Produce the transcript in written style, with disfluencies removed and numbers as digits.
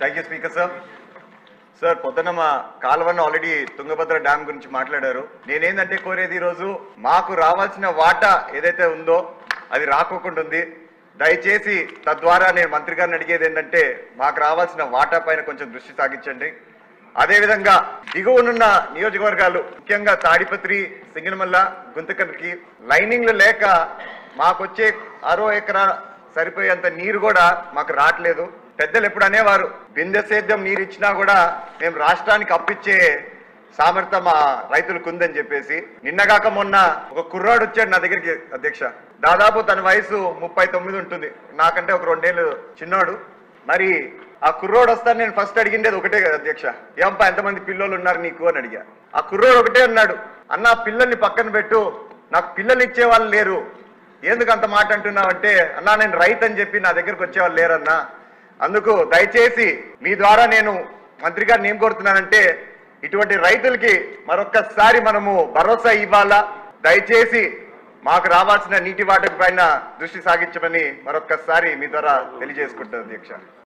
Thank you speaker sir. Sir పొద్దున్న మా కాలువన్న already Tungabhadra dam గురించి మాట్లాడారు. నేనేందంటే కోరేది ఈరోజు మాకు రావాల్సిన వాటా ఏదైతే ఉందో అది రాకోకుండా ఉంది. దయచేసి తద్వారా నేను మంత్రి గారిని అడిగేది ఏంటంటే మాకు రావాల్సిన వాటా పైన కొంచెం దృష్టి సాగించండి. అదేవిధంగా దిగువనున్న నియోజకవర్గాలు ముఖ్యంగా తాడిపత్రి, సింగనమల్ల, గుంతకల్కి లైనింగ్లు లేక మాకొచ్చే 6 ఎకరా సరిపోయేంత నీరు కూడా మాకు రావట్లేదు. పెద్దలు ఎప్పుడు అనేవారు బిందె సేద్యం నీరు ఇచ్చినా కూడా మేము రాష్ట్రానికి అప్పిచ్చే సామర్థ్యం మా రైతులకు ఉందని చెప్పేసి. నిన్నగాక మొన్న ఒక కుర్రాడు వచ్చాడు నా దగ్గరికి అధ్యక్ష. దాదాపు తన వయసు 39 ఉంటుంది, నాకంటే ఒక 2 ఏళ్ళు చిన్నాడు. మరి ఆ కుర్రోడు వస్తాను నేను ఫస్ట్ అడిగిండేది ఒకటే కదా అధ్యక్ష, ఏంపా ఎంతమంది పిల్లలు ఉన్నారు నీకు అని అడిగా. ఆ కుర్రోడు ఒకటే అన్నాడు, అన్న పిల్లల్ని పక్కన పెట్టు, నాకు పిల్లలు ఇచ్చే వాళ్ళు లేరు. ఎందుకు అంత మాట అంటున్నావు అంటే, అన్నా నేను రైతు అని చెప్పి నా దగ్గరకు వచ్చేవాళ్ళు లేరన్నా. అందుకు దయచేసి మీ ద్వారా నేను మంత్రి గారిని ఏం కోరుతున్నానంటే ఇటువంటి రైతులకి మరొక్కసారి మనము భరోసా ఇవ్వాలా. దయచేసి మాకు రావాల్సిన నీటి వాటకు పైన దృష్టి సాగించమని మరొక్కసారి మీ ద్వారా తెలియజేసుకుంటాను అధ్యక్ష.